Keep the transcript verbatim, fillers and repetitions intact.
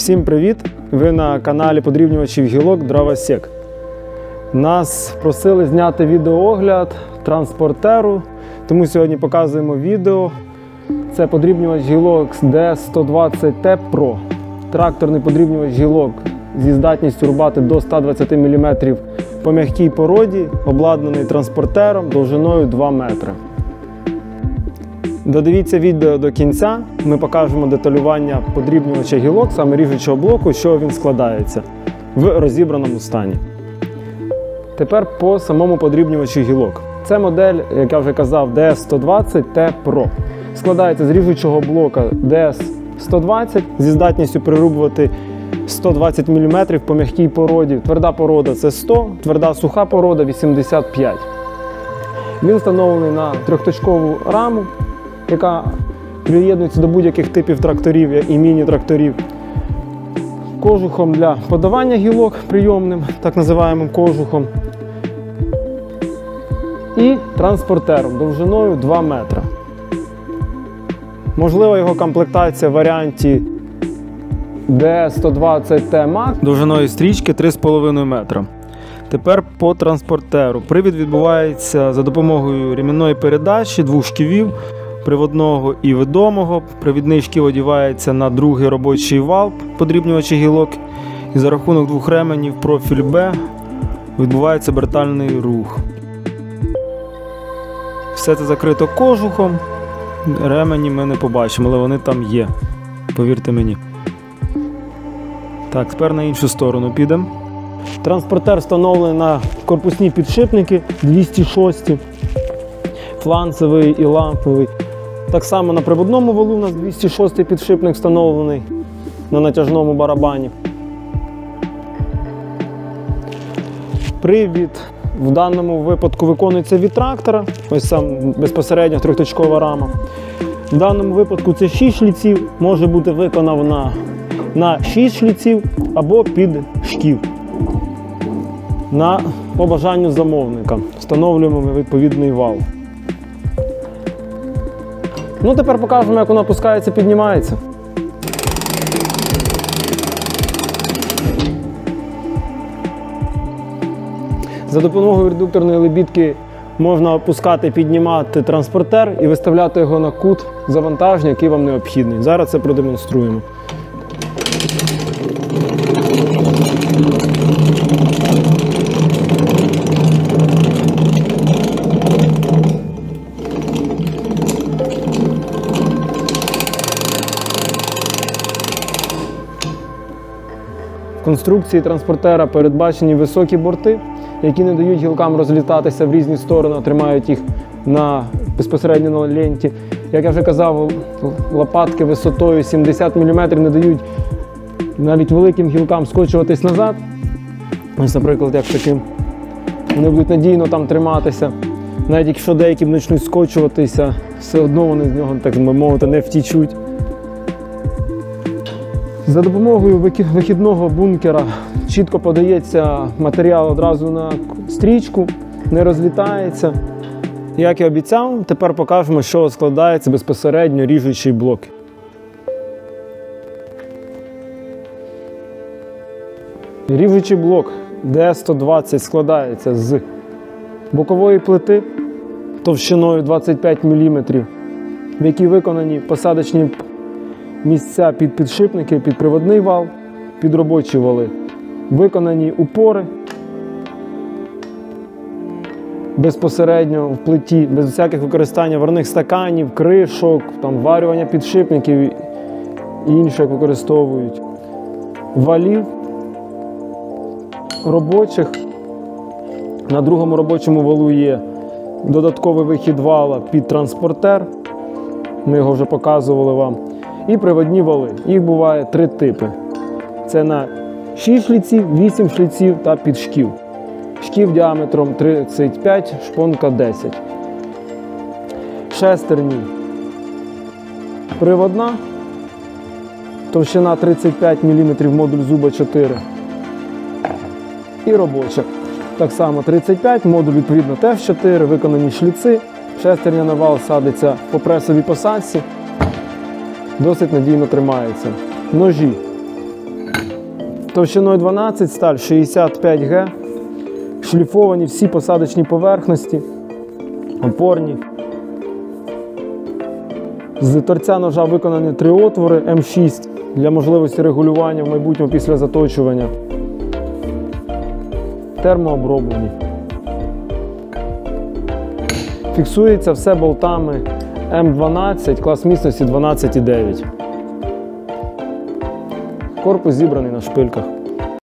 Всім привіт! Ви на каналі подрібнювачів гілок Дровосек. Нас просили зняти відеоогляд транспортеру, тому сьогодні показуємо відео. Це подрібнювач гілок ді сто двадцять Т Про. Тракторний подрібнювач гілок зі здатністю рубати до ста двадцяти міліметрів по м'якій породі, обладнаний транспортером довжиною два метри. Додивіться відео до кінця, ми покажемо деталювання подрібнювача гілок, саме ріжучого блоку, з чого він складається в розібраному стані. Тепер по самому подрібнювачу гілок. Це модель, як я вже казав, ді сто двадцять Т Про. Складається з ріжучого блока ді ес сто двадцять зі здатністю прирубувати сто двадцять міліметрів по м'якій породі. Тверда порода – це сто, тверда суха порода – вісімдесят п'ять. Він встановлений на трьохточкову раму, яка приєднується до будь-яких типів тракторів і міні-тракторів. Кожухом для подавання гілок прийомним, так називаємим кожухом. І транспортером довжиною два метри. Можлива його комплектація в варіанті ді сто двадцять Т Макс довжиною стрічки три з половиною метра. Тепер по транспортеру. Привід відбувається за допомогою ремінної передачі, двох шківів, приводного і відомого. Привідний шків одівається на другий робочий вал подрібнювача гілок. І за рахунок двох ременів профіль Б відбувається обертальний рух. Все це закрито кожухом. Ремені ми не побачимо, але вони там є. Повірте мені. Так, тепер на іншу сторону підемо. Транспортер встановлений на корпусні підшипники двісті шість, фланцевий і ламповий. Так само на приводному валу у нас двісті шість підшипник встановлений на натяжному барабані. Привід в даному випадку виконується від трактора, ось сам безпосередньо трьохточкова рама. В даному випадку це шість шліців, може бути виконана на шість шліців або під шків. На по бажанню замовника встановлюємо ми відповідний вал. Ну, тепер покажемо, як воно опускається, піднімається. За допомогою редукторної лебідки можна опускати, піднімати транспортер і виставляти його на кут завантаження, який вам необхідний. Зараз це продемонструємо. В конструкції транспортера передбачені високі борти, які не дають гілкам розлітатися в різні сторони, тримають їх на, безпосередньо на ленті. Як я вже казав, лопатки висотою сімдесят міліметрів не дають навіть великим гілкам скочуватись назад. Ось, наприклад, як таким. Вони будуть надійно там триматися. Навіть якщо деякі почнуть скочуватися, все одно вони з нього, так мовити, не втічуть. За допомогою вихідного бункера чітко подається матеріал одразу на стрічку, не розлітається. Як і обіцяв, тепер покажемо, що складається безпосередньо ріжучий блок. Ріжучий блок ді сто двадцять складається з бокової плити товщиною двадцять п'ять міліметрів, в якій виконані посадочні місця під підшипники, під приводний вал, під робочі вали. Виконані упори безпосередньо в плиті, без всяких використання варних стаканів, кришок, там, варювання підшипників і інше, як використовують. Валів робочих. На другому робочому валу є додатковий вихід вала під транспортер. Ми його вже показували вам. І приводні вали. Їх буває три типи. Це на шість шліців, вісім шліців та під шків. Шків діаметром тридцять п'ять, шпонка десять. Шестерні. Приводна. Товщина тридцять п'ять міліметрів, модуль зуба чотири. І робоча. Так само тридцять п'ять, модуль відповідно теж чотири, виконані шліци. Шестерня на вал садиться по пресовій посадці. Досить надійно тримається. Ножі. Товщиною дванадцять сталь шістдесят п'ять ге. Шліфовані всі посадочні поверхності, опорні. З торця ножа виконані три отвори ем шість для можливості регулювання в майбутньому після заточування. Термооброблені. Фіксується все болтами ем дванадцять, клас міцності дванадцять і дев'ять. Корпус зібраний на шпильках.